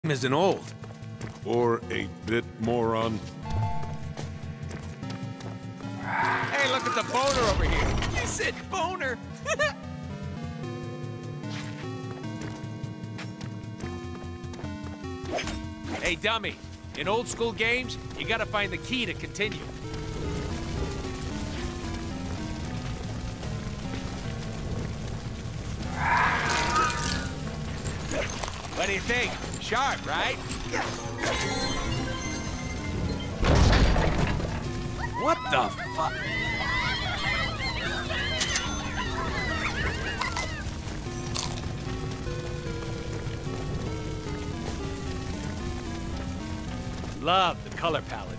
isn't old. Or a bit moron. Hey, look at the boner over here. You said boner. Hey, dummy. In old school games, you gotta find the key to continue. What do you think? Sharp, right? What the fuck? Love the color palette.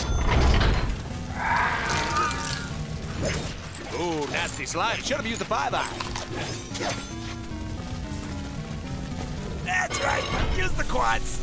Ooh, nasty slime. Should have used the 5-eye. That's right. Use the quads.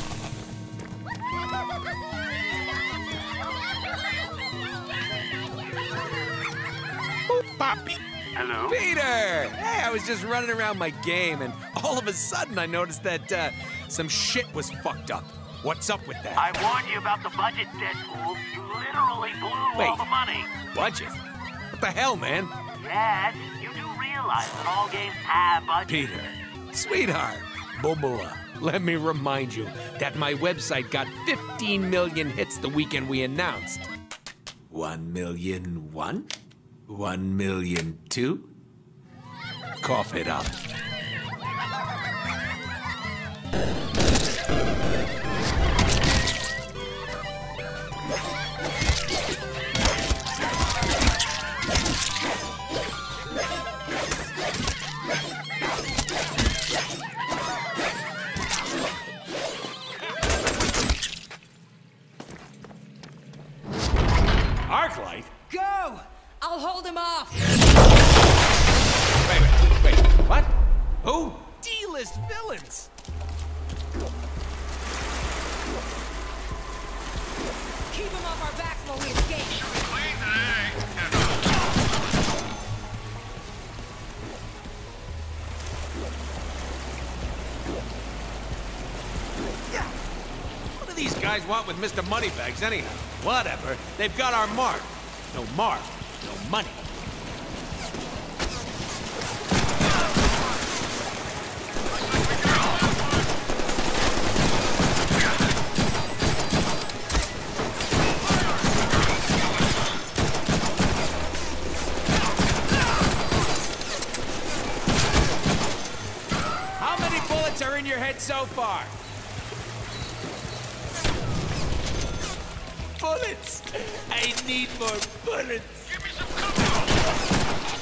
Poppy. Hello? Peter! Hey, I was just running around my game, and all of a sudden I noticed that some shit was fucked up. What's up with that? I warned you about the budget, Deadpool. You literally blew all the money. Budget? What the hell, man? Yes, you do realize that all games have budgets. Peter, sweetheart, Bubula, let me remind you that my website got 15 million hits the weekend we announced. 1,000,001? 1,000,002? Cough it up. Arclight? Go! I'll hold him off! Wait, what? Who? D-list villains! Keep him off our backs while we escape! What do these guys want with Mr. Moneybags anyhow? Whatever. They've got our mark. No mark, no money. How many bullets are in your head so far? Bullets! I need more bullets! Give me some cover!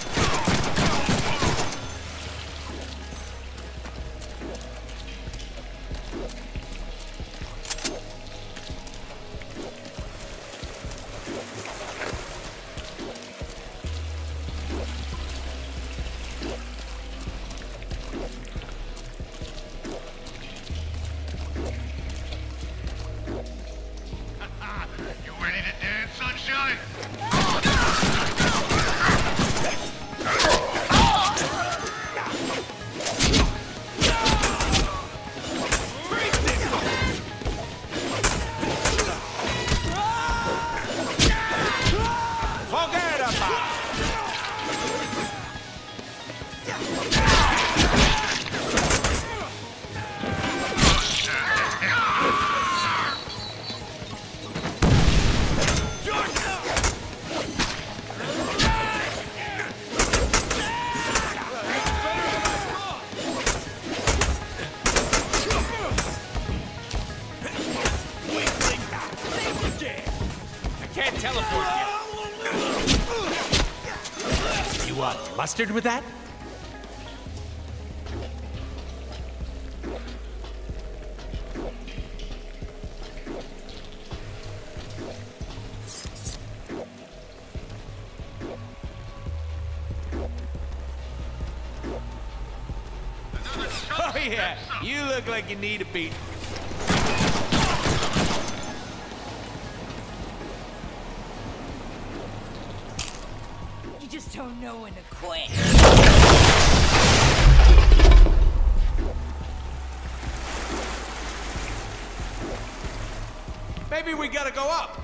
Ready to dance, sunshine? Forget about it! Can't teleport yet. You want mustard with that? Oh yeah, you look like you need a beat. You just don't know when to quit. Maybe we gotta go up.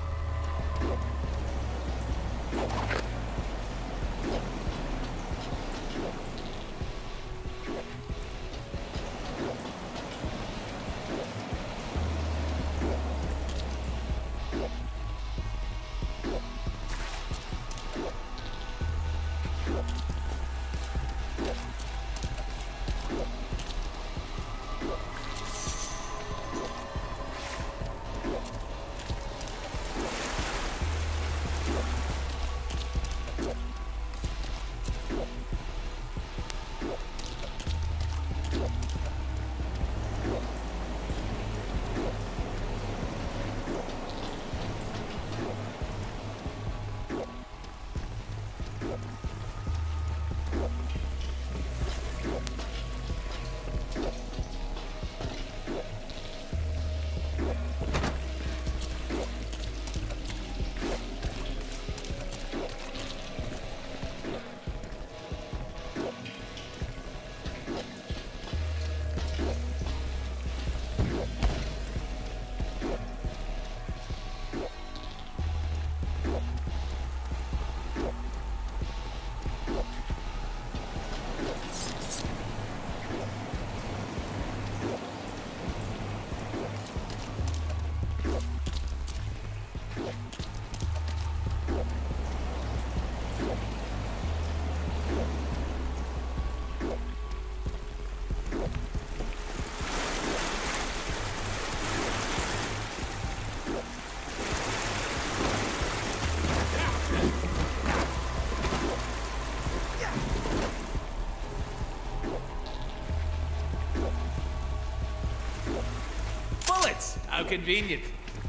How convenient.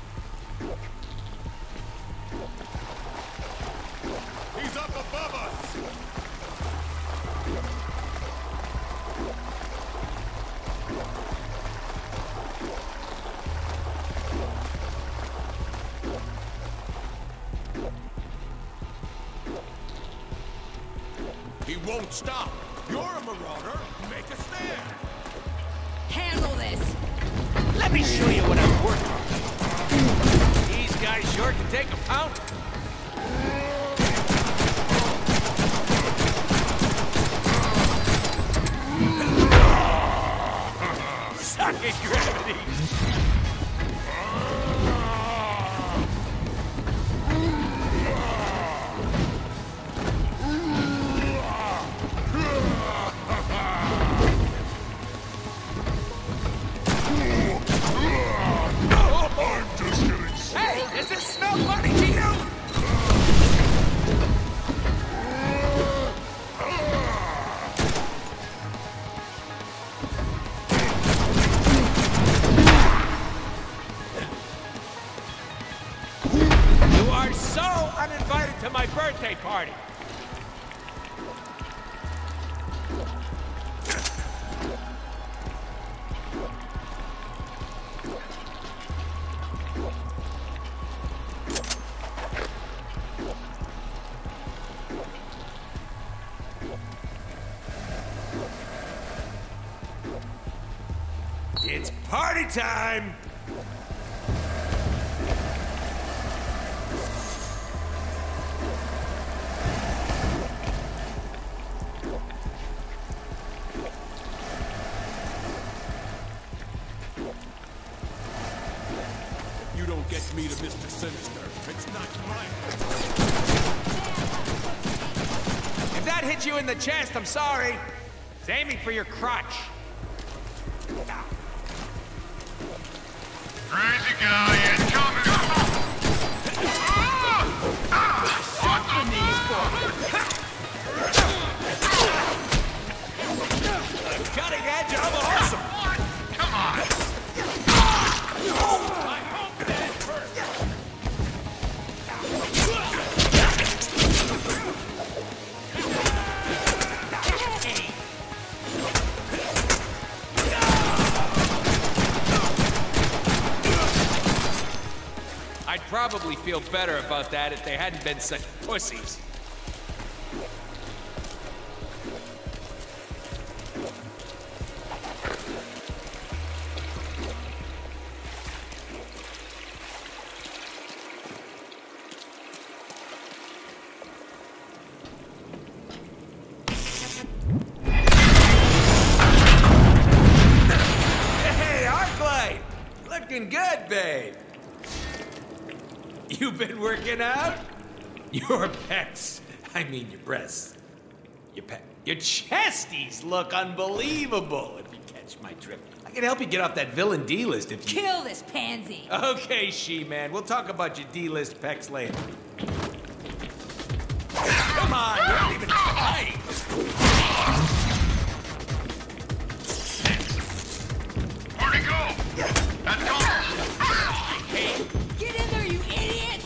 He's up above us! He won't stop. You're a marauder. Make a stand. Handle this! Let me show you what I'm working on. These guys sure can take a pound. Suck it, gravity! Uninvited to my birthday party. It's party time! You don't get me to Mr. Sinister. It's not right. If that hit you in the chest, I'm sorry. It's aiming for your crotch. Crazy guy incoming! Cutting edge, I'm awesome! Come on! I hope that hurt! I'd probably feel better about that if they hadn't been such pussies. Looking good, babe. You've been working out? Your pecs, I mean your breasts. Your chesties look unbelievable, if you catch my drift. I can help you get off that villain D-list if you... Kill this pansy. Okay, She-Man, we'll talk about your D-list pecs later. Come on, you don't even fight. Where'd he go? That's Thomas. Hey, Get in there, you idiots!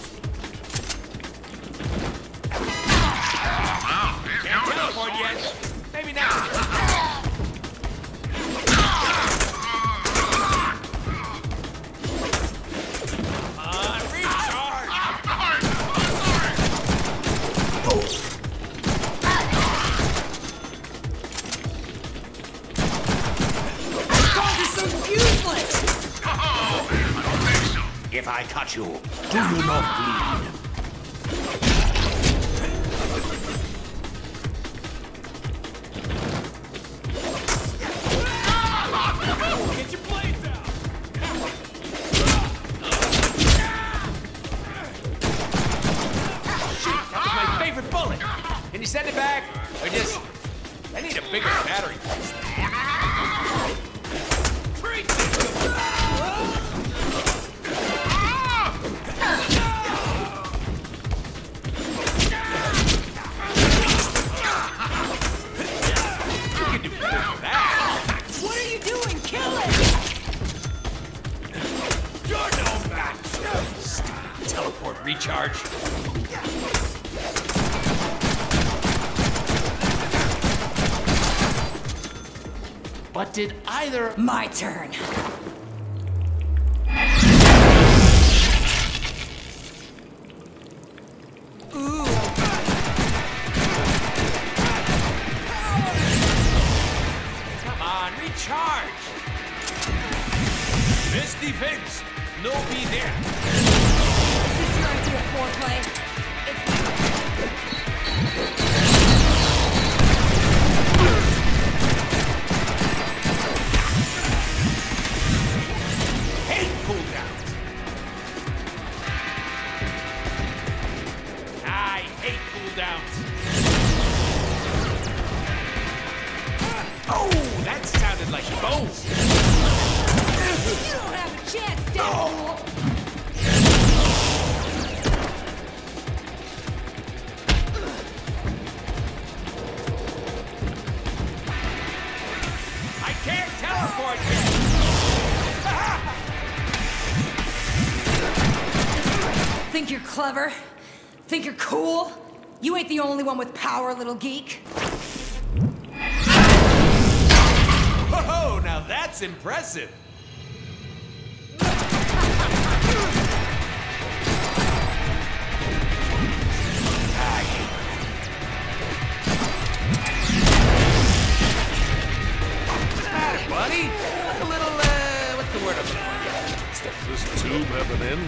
Wow, he's can't going. teleport yet. Maybe not. If I cut you, do you not bleed? Get your blades out! Shoot, that was my favorite bullet. Can you send it back? Or just... I need a bigger battery. What are you doing? Kill it! You're no match! Teleport recharge. But did either... My turn. Come on, recharge! Best defense, no be there. Is this your idea of foreplay? Hate cooldowns. I hate cooldowns. Oh, that sounded like bones. You don't have a chance, Deadpool! I can't teleport yet. Think you're clever? Think you're cool? You ain't the only one with power, little geek. Oh, now that's impressive. Buddy, a little, what's the word I'm looking for? This tube have an end?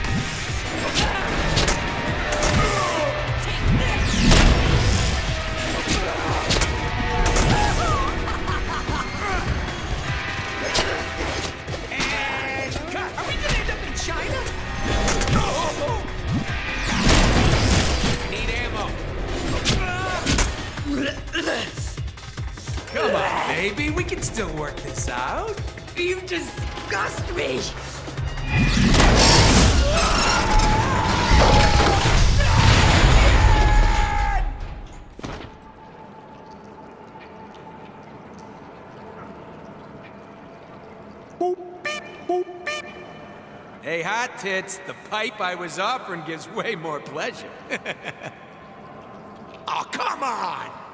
And cut. Are we gonna end up in China? Need ammo. Come on, baby. We can still work this out. You disgust me! Hey, hot tits, the pipe I was offering gives way more pleasure. Oh, come on!